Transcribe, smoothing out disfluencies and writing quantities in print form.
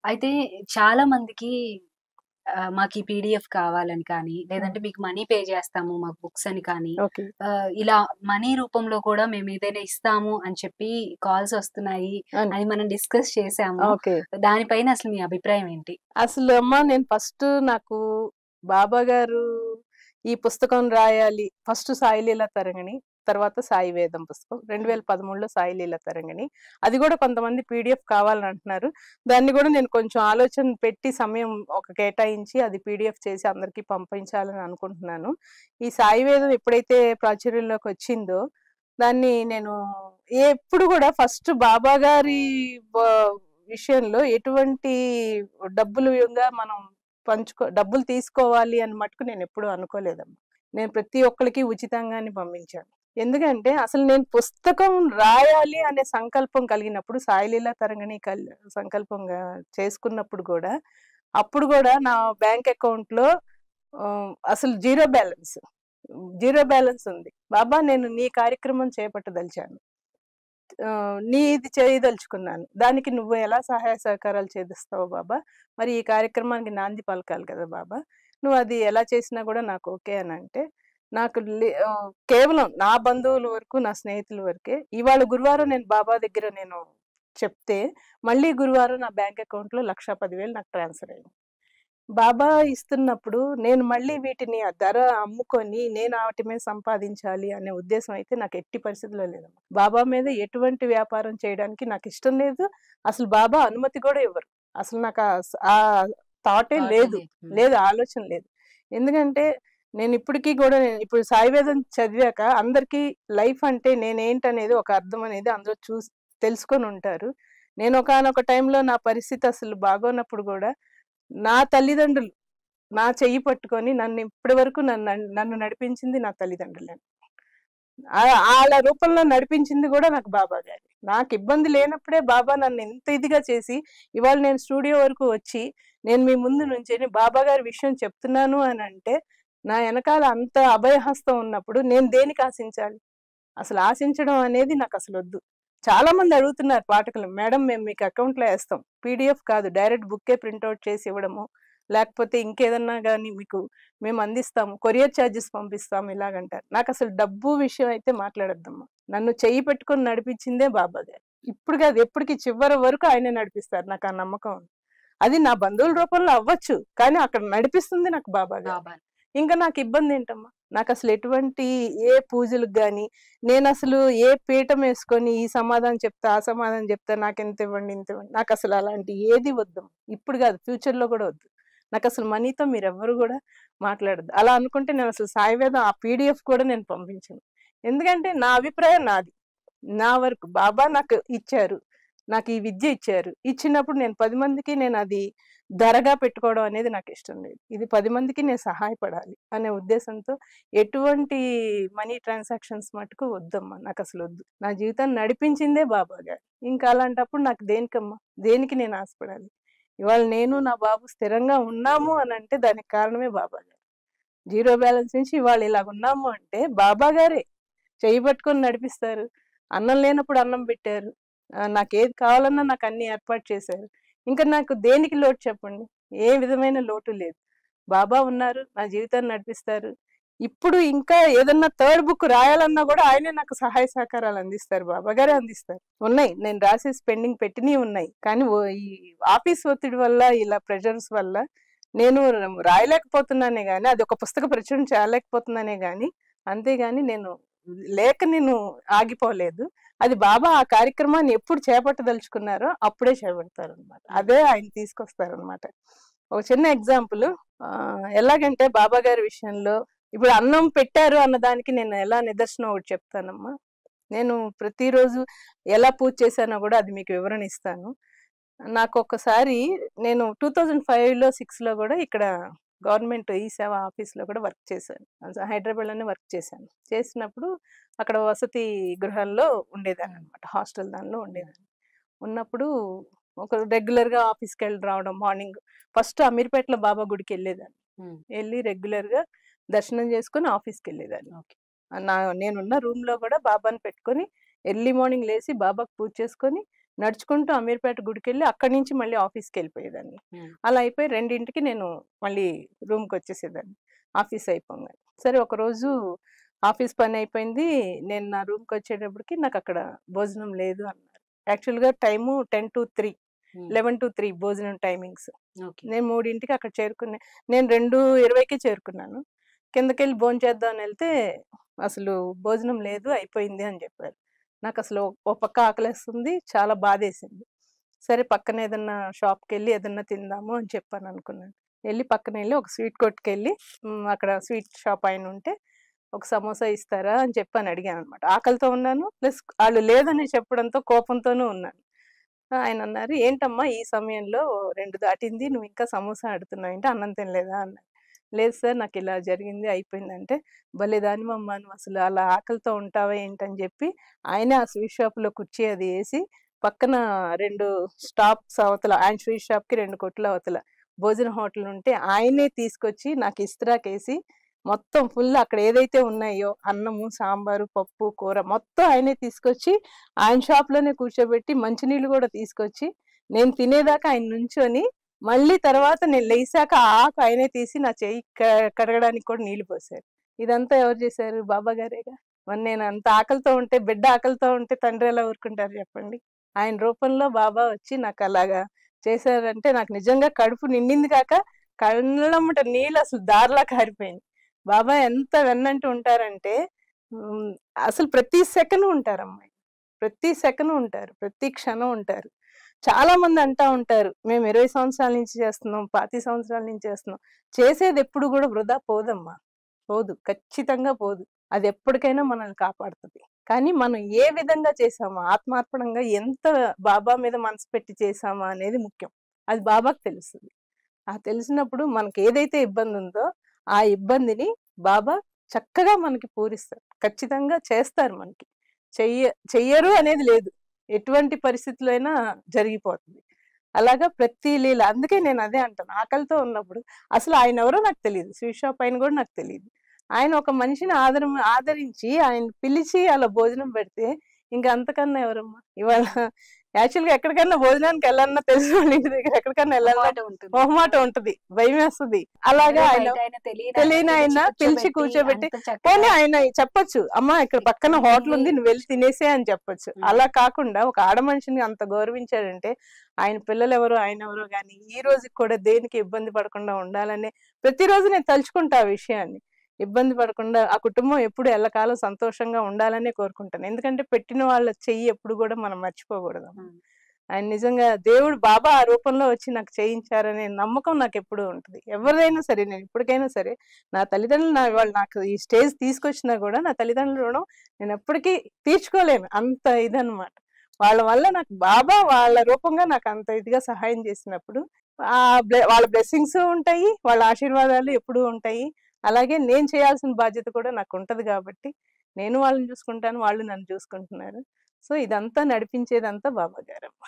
అయితే చాలా మందికి మాకీ పీడీఎఫ్ కావాలని కానీ, హ్మ్. లేదంటే మీకు మనీ పే చేస్తాము మాకు బుక్స్ అని కానీ, ఓకే. ఇలా మనీ రూపంలో కూడా మేమేదైనా ఇస్తాము అని చెప్పి కాల్స్ వస్తున్నాయి అన్ అని మనం డిస్కస్ చేసాము. ఓకే. దానిపైన అసలు మీ అభిప్రాయం ఏంటి? అసలు అమ్మ నేను నాకు బాబా గారు ఈ పుస్తకం రాయాలి. ఫస్ట్ 'సాయిలీల తరంగిణి', తర్వాత 'సాయి వేదం' పుస్తకం. హ్మ్. 2013లో 'సాయిలీల తరంగిణి'. అది గూడా కొంతమంది పీడీఎఫ్ కావాలంటున్నారు. దాన్ని గూడా నేను కొంచెం ఆలోచన పెట్టి సమయం కేటాయించి అది పీడీఎఫ్ చేసి అందరికి పంపించాలని అనుకుంటున్నాను. ఈ 'సాయి వేదం' ఎప్పుడైతే ప్రాచుర్యంలోకొచ్చిందో దాన్ని నేను ఎప్పుడు గూడా ఫస్ట్ బాబా గారి వ విషయంలో ఎటువంటి డబ్బులుగా మనం డబ్బులు తీసుకోవాలి అని మటుకు నేనెప్పుడూ అనుకోలేదమ్మా. నేను ప్రతి ఒక్కళ్ళకి ఉచితంగానే పంపించాను. ఎందుకంటే అసలు నేను పుస్తకం రాయాలి అనే సంకల్పం కలిగినప్పుడు 'సాయిలీల తరంగిణి' సంకల్పంగా చేసుకున్నప్పుడు గూడా, అప్పుడు గూడా నా బ్యాంక్ అకౌంట్‌లో అసలు జీరో బ్యాలెన్స్. జీరో బ్యాలెన్స్ ఉంది. బాబా నేను నీ కార్యక్రమం చేపట్టదలిచాను. నీది చేయదలుచుకున్నాను. దానికి నువ్వు ఎలా సహాయ సహకారాలు చేదస్తావో బాబా! మరి ఈ కార్యక్రమానికి నాంది పలకాలి కదా బాబా! నువ్వది ఎలా చేసినా గూడా నాకు ఓకే అనంటే, కేవలం నా బంధువుల వరకు, నా స్నేహితుల వరకే. ఇవాళ గురువారం నేను బాబా దగ్గర చెప్తే, మళ్ళీ గురువారం నా బ్యాంక్ అకౌంట్‌లో 1,10,000 నాకు ట్రాన్స్‌ఫర్ అయింది. బాబా ఇస్తున్నప్పుడు నేను మళ్ళీ వీటిని ఆ ధర అమ్ముకొని నేను ఆటి మీద సంపాదించాలి అనే ఉద్దేశం అయితే నాకు ఎట్టి పరిస్థితిలో లేదమ్మా. బాబా మీద ఎటువంటి వ్యాపారం చేయడానికి నాకిష్టం లేదు. అసలు బాబా అనుమతి గూడా ఇవ్వరు. అసలు నాకు ఆ థాటే థాటే లేదు. లేదు. హ్మ్. లేదు ఆలోచన లేదు. ఎందుకంటే నేనిప్పటికి గూడా ఇప్పుడు సాయి వేదం చదివాక అందరికీ లైఫ్ అంటే నేనేంటనేది ఒక అర్థం అనేది అందరూ తెలుసుకొనుంటారు. నేను ఒకానొక టైంలో నా పరిస్థితి అసలు బాగోనప్పుడు గూడా నా తల్లిదండ్రులు నా చెయ్యి పట్టుకొని నన్ను ఇప్పటి వరకు నన్ను నడిపించింది నా తల్లిదండ్రులే. ఆళ్ళ రూపంలో నడిపించింది గూడా నాకు బాబా గారే. నాకు ఇబ్బంది లేనప్పుడే బాబా నన్ను ఇంత ఇదిగా చేసి, ఇవాళ నేను స్టూడియో వరకు వచ్చి, నేను మీ ముందు నుంచొని బాబా గారి విషయం చెప్తున్నాను అనంటే, నా ఎనకాల అంత అభయహస్తం ఉన్నప్పుడు నేను దేనికి ఆశించాలి? అసలు ఆశించడం అనేది నాకసలొద్దు. చాలా మంది అడుగుతున్నారు పాఠకులు. మేడం మేము మీకు అకౌంట్‌లో ఏస్తాం. పీడీఎఫ్ కాదు డైరెక్ట్ బుక్కే ప్రింట్ ఔట్ చేసి ఇవ్వడము, లేకపోతే ఇంకేదన్నా గాని మీకు మేము అందిస్తాము. కొరియర్ చార్జెస్ పంపిస్తాము ఇలాగంటారు. నాకసలు డబ్బు విషయం అయితే మాట్లాడొద్దమ్మా. నన్ను చెయ్యి పెట్టుకొని నడిపించిందే బాబా గారు. ఇప్పుడు కాదు ఎప్పటికి చివరి వరకు ఆయనే నడిపిస్తారు. నాకు ఆ నమ్మకం ఉంది. అది నా బంధువుల రూపంలో అవ్వచ్చు. కానీ అక్కడ నడిపిస్తుంది నాకు బాబా గారు. బాబా. ఇంకా నాకు ఇబ్బందేంటమ్మా? నాకసలు ఎటువంటి ఏ పూజలకు గాని, నేనసలు ఏ పీఠమేసుకొని ఈ సమాధానం చెప్తా, ఆ సమాధానం చెప్తా, నాకింతివ్వండి, ఇంతివ్వండి. నాకసలు అలాంటి ఏది వద్దమ్మా. ఇప్పుడు గాదు ఫ్యూచర్‌లో గూడా వద్దు. నాకసలు మనీతో మీరెవ్వరు గూడా మాట్లాడొద్దు. అలా అనుకుంటే నేనసలు సాయివేదం ఆ పీడీఎఫ్ కూడా నేను పంపించను. ఎందుకంటే నా అభిప్రాయం నాది. నా వరకు బాబా నాకు ఇచ్చారు. నాకు ఈ విద్య ఇచ్చారు. ఇచ్చినప్పుడు నేను 10 మందికి నేనది ధరగా పెట్టుకోవడం అనేది నాకిష్టం లేదు. ఇది 10 మందికి నేను సహాయపడాలి అనే ఉద్దేశంతో ఎటువంటి మనీ ట్రాన్సాక్షన్స్ మటుకు వద్దమ్మా. నాకసలొద్దు. నా జీవితాన్ని నడిపించిందే బాబా గారు. ఇంకా అలాంటప్పుడు నాకు దేనికమ్మా? దేనికి నేను ఆశపడాలి? ఇవాళ నేను, నా బాబు స్థిరంగా ఉన్నాము అనంటే దానికి కారణమే బాబా గారు. జీరో బ్యాలెన్స్ నుంచి ఇవాళ ఇలాగున్నాము అంటే బాబా గారే చెయ్యి పట్టుకొని నడిపిస్తారు. అన్నం లేనప్పుడు అన్నం పెట్టారు. నాకేది కావాలన్నా నాకన్నీ ఏర్పాటు చేశారు. ఇంక నాకు దేనికి లోటు చెప్పండి? ఏ విధమైన లోటు లేదు. బాబా ఉన్నారు. నా జీవితాన్ని నడిపిస్తారు. ఇప్పుడు ఇంకా ఏదన్నా థర్డ్ బుక్ రాయాలన్నా గూడా ఆయనే నాకు సహాయ సహకారాలు అందిస్తారు. బాబా గారే అందిస్తారు. ఉన్నాయి. నేను రాసేసి పెండింగ్ పెట్టినయి ఉన్నాయి. కానీ ఈ ఆఫీస్ ఒత్తిడి వల్ల, ఇలా ప్రెషర్స్ వల్ల నేను రాయలేకపోతున్నానే గాని, అదొక పుస్తక ప్రచురణ చేయలేకపోతున్నానే గాని, అంతేగాని నేను ఆగిపోలేదు. అది బాబా ఆ కార్యక్రమాన్ని ఎప్పుడు చేపట్టదలుచుకున్నారో అప్పుడే చేపడతారనమాట. అదే ఆయన తీసుకొస్తారనమాట. ఒక చిన్న ఎగ్జాంపుల్ ఎలాగంటే బాబా గారి విషయంలో ఇప్పుడు అన్నం పెట్టారు అన్న దానికి నేను ఎలా నిదర్శనం ఒకటి చెప్తానమ్మా. నేను ప్రతిరోజు ఎలా పూజ చేశానో గూడా అది మీకు వివరణ ఇస్తాను. నాకొకసారి నేను 2005లో, 6లో గూడా ఇక్కడ గవర్నమెంట్ ఈ సేవ ఆఫీస్‌లో కూడా వర్క్ చేశాను. హైదరాబాద్‌లోనే వర్క్ చేశాను. చేసినప్పుడు అక్కడ వసతి గృహాల్లో ఉండేదాన్ననమాట. హాస్టల్ దానిలో ఉండేదాన్ని. ఉన్నప్పుడు రెగ్యులర్‌గా ఆఫీస్‌కెళ్ళి రావడం మార్నింగ్. ఫస్ట్ అమీర్పేటలో బాబా గుడికెళ్ళేదాన్ని. హ్మ్. ఎళ్లి రెగ్యులర్‌గా దర్శనం చేసుకొని ఆఫీస్‌కెళ్ళేదాన్ని. ఓకే. నేనున్న రూమ్‌లో గూడా బాబాని పెట్టుకొని ఎర్లీ మార్నింగ్ లేసి బాబాకి పూజ చేసుకొని నడుచుకుంటూ అమీర్పేట గుడికెళ్ళి అక్కడి నుంచి మళ్ళీ ఆఫీస్‌కెళ్ళిపోయేదాన్ని. హ్మ్. అలా అయిపోయి 2కి నేను మళ్ళీ రూమ్‌కొచ్చేసేదాన్ని ఆఫీస్ అయిపోంగానే. సరే ఒకరోజు ఆఫీస్ పని అయిపోయింది. నేను నా రూమ్‌కొచ్చేటప్పటికి నాకక్కడ భోజనం లేదు అన్నారు. యాక్చువల్‌గా టైము 10-3 హ్మ్. 11-3 భోజనం టైమింగ్స్. ఓకే. నేను 3కి అక్కడ నేను 2:20కే చేరుకున్నాను. కిందకెళ్ళి భోంచేద్దాం అని ఎళ్తే అసలు భోజనం లేదు అయిపోయింది అని చెప్పారు. నాకసలు ఓ పక్క ఆకలేస్తుంది. చాలా బాధేసింది. సరే పక్కన ఏదన్నా షాప్‌కెళ్ళి ఏదన్నా తిందాము అని చెప్పాననుకున్నాను. ఎళ్లి పక్కనెళ్ళి ఒక స్వీట్ కొట్టుకెళ్ళి అక్కడ స్వీట్ షాప్ ఆయనుంటే ఒక సమోసా ఇస్తారా అని చెప్పని అడిగాననమాట. ఆకలితో ఉన్నాను. ప్లస్ ఆళ్ళు లేదని చెప్పడంతో కోపంతోనూ ఉన్నాను. ఆయనన్నారు, "ఏంటమ్మా ఈ సమయంలో 2 దాటింది. నువ్వింకా సమోసా అడుగుతున్నావేంటి? అన్నం తినలేదా?" అన్నారు. "లేదు సార్ నాకిలా జరిగింది అయిపోయిందంటే" భలే దానివమ్మా నువ్వసలు అలా ఆకలితో ఉంటావా ఏంటని జెప్పి ఆయనే ఆ స్వీట్ షాప్‌లో కుర్చీ అది ఏసి పక్కన 2 స్టాప్స్ అవతల ఆయన స్వీట్ షాప్‌కి 2 కొట్లు అవతల భోజన హోటల్ ఉంటే ఆయనే తీసుకొచ్చి నాకు ఇస్తరాకేసి మొత్తం ఫుల్ అక్కడ ఏదైతే ఉన్నాయో అన్నము, సాంబారు, పప్పు, కూర మొత్తం ఆయనే తీసుకొచ్చి ఆయన షాప్‌లోనే కూర్చోబెట్టి మంచినీళ్ళు గూడా తీసుకొచ్చి నేను తినేదాకా ఆయన నుంచొని మళ్ళీ తర్వాత నేను లేసాక ఆ ఆకు ఆయనే తీసి నా చెయ్యి కడగడానికి కూడా నీళ్లు పోసారు. ఇదంతా ఎవరు చేశారు? బాబా గారేగా. మరి నేను అంత ఆకలితో ఉంటే బిడ్డ ఆకలితో ఉంటే తండ్రి ఎలా ఊరుకుంటారు చెప్పండి? ఆయన రూపంలో బాబా వచ్చి నాకలాగా చేశారంటే నాకు నిజంగా కడుపు నిండింది కాక కళ్ళమ్మట నీళ్ళు అసలు దారలా కారిపోయింది. బాబా ఎంత వెన్నంటి ఉంటారంటే హ్మ్, అసలు ప్రతి సెకను ఉంటారమ్మా. ప్రతి సెకను ఉంటారు. ప్రతి క్షణం ఉంటారు. చాలా మంది అంటా ఉంటారు. మేము 20 సంవత్సరాల నుంచి చేస్తున్నాం, 25 సంవత్సరాల నుంచి చేస్తున్నాం. చేసేదెప్పుడు గూడా వృధా పోదమ్మా. పోదు. ఖచ్చితంగా పోదు. అది ఎప్పటికైనా మనల్ని కాపాడుతది. కానీ మనం ఏ విధంగా చేశామో, ఆత్మార్పణంగా ఎంత బాబా మీద మనసు పెట్టి చేశామా అనేది ముఖ్యం. అది బాబాకి తెలుస్తది. ఆ తెలిసినప్పుడు మనకేదైతే ఇబ్బందుందో, ఆ ఇబ్బందిని బాబా చక్కగా మనకి పూరిస్తారు. ఖచ్చితంగా చేస్తారు మనకి. చెయ్యరు అనేది లేదు. ఎటువంటి పరిస్థితిలో అయినా జరిగిపోతుంది. అలాగా ప్రతి లీల అందుకే నేనదే అంటాను. ఆకలితో ఉన్నప్పుడు అసలు ఆయనెవరో నాకు తెలీదు. స్వీట్ షాప్ ఆయన గూడా నాకు తెలీదు. ఆయన ఒక మనిషిని ఆదరించి ఆయన పిలిచి అలా భోజనం పెడితే ఇంక అంతకన్నా ఎవరమ్మా? ఇవాళ యాక్చువల్‌గా ఎక్కడికన్నా భోజనానికెళ్ళాలన్నా తెలిసినోళ్ళ ఇంటి దగ్గర ఎక్కడికన్నా ఎళ్ళాలన్నా మొహమాటం ఉంటుంది. మొహమాటం ఉంటది. భయమేస్తది. అలాగా ఎవరో ఆయన బయటాయన తెలియనాయన పిలిచి కూర్చోబెట్టి అంత చక్కగా పోనీ ఆయన చెప్పొచ్చు. అమ్మా ఇక్కడ పక్కన హోటల్ ఉంది. ఇక్కడుంది. నువ్వు వెళ్లి తినేసేయ్ అని చెప్పొచ్చు. హ్మ్. అలా కాకుండా ఒక ఆడ మనిషిని అంత గౌరవించాడంటే ఆయన పిల్లలెవరో, ఆయనెవరో గాని ఈ రోజుకి కూడా దేనికి ఇబ్బంది పడకుండా ఉండాలనే ప్రతిరోజు నేను తలుచుకుంటా ఆ విషయాన్ని. ఇబ్బంది పడకుండా ఆ కుటుంబం ఎప్పుడు ఎల్లకాలం సంతోషంగా ఉండాలనే కోరుకుంటాను. ఎందుకంటే పెట్టిన వాళ్ళ చెయ్యి ఎప్పుడు గూడా మనం మర్చిపోకూడదమ్మ. హ్మ్. ఆయన నిజంగా దేవుడు బాబా ఆ రూపంలో వచ్చి నాకు చేయించారనే నమ్మకం నాకెప్పుడూ ఉంటది. ఎవరిదైనా సరే నేను ఇప్పటికైనా సరే నా తల్లిదండ్రులు వాళ్ళు నాకు ఈ స్టేజ్ తీసుకొచ్చినా గూడా నా తల్లిదండ్రుల రుణం నేనెప్పటికీ తీర్చుకోలేను. అంత ఇదనమాట. వాళ్ళ వల్ల నాకు బాబా వాళ్ళ రూపంగా నాకంత ఇదిగా సహాయం చేసినప్పుడు వాళ్ళ బ్లెస్సింగ్సు ఉంటాయి. వాళ్ళ ఆశీర్వాదాలు ఎప్పుడూ ఉంటాయి. అలాగే నేను చేయాల్సిన బాధ్యత కూడా నాకుంటది గాబట్టి, నేను వాళ్ళని చూసుకుంటాను. వాళ్ళు నన్ను చూసుకుంటున్నారు. సో, ఇదంతా నడిపించేదంతా బాబా గారమ్మ.